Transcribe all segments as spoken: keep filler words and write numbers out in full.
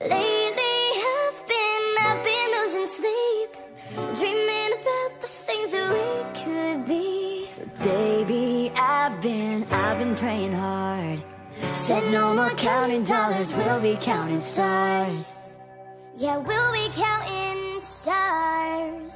Lately I've been, I've been losing sleep, dreaming about the things that we could be. Baby, I've been, I've been praying hard. Said no more counting dollars, we'll be counting stars. Yeah, we'll be counting stars.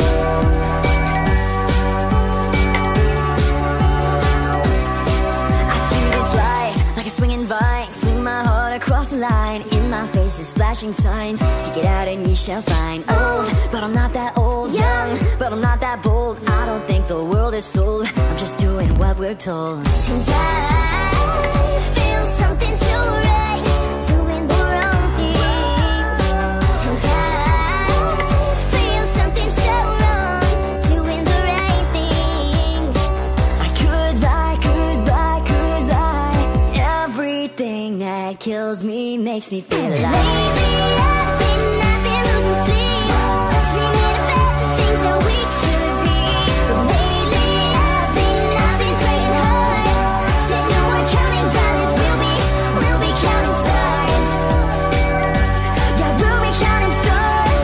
I see this life like a swinging vine, swing my heart across the line. In my face is flashing signs, seek it out and ye shall find. Old, but I'm not that old. Young, but I'm not that bold. I don't think the world is sold, I'm just doing what we're told. And I feel something so right, doing the wrong thing. And I feel something so wrong, doing the right thing. I could lie, could lie, could lie. Everything that kills me makes me feel alive. Lately I've been, I've been losing sleep, dreaming about the things that we could be. Lately I've been, I've been praying hard. Said no more counting dollars, we'll be, we'll be counting stars. Yeah, we'll be counting stars.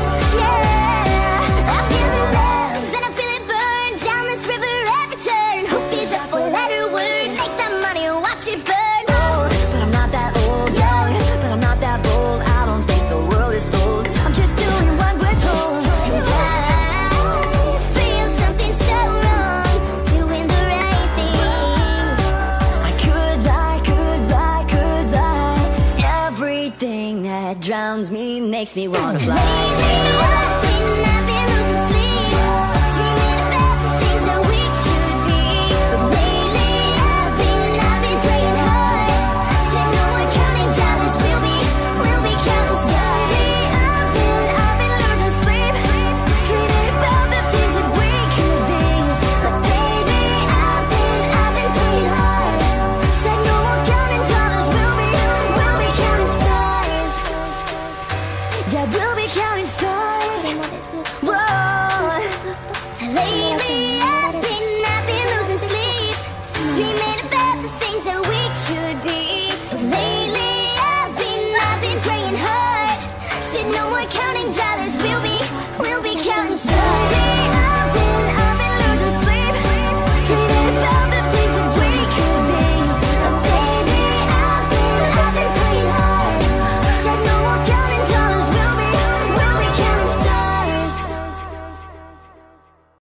Yeah, I feel the love and I feel it burn down this river every turn. Hope is a four-letter word, make that money and watch it burn. old, but I'm not that old. Young, but I'm not that bold. I don't think the world is sold, I'm just doing what we're told. And I feel something so wrong, doing the right thing. I could lie, could lie, could lie. Everything that drowns me makes me wanna fly. Lately I've been, I've been losing sleep, dreaming about the things that we could be. Lately I've been, I've been praying hard. Said no more counting dollars, we'll be, we'll be counting stars. I've been, I've been losing sleep, dreaming about the things that we could be. But baby, I've been, I've been praying hard. Said no more counting dollars, we'll be, We'll be counting stars. yeah, we'll be counting stars. Whoa. Lately I've been, I've been losing sleep, dreaming about the things that we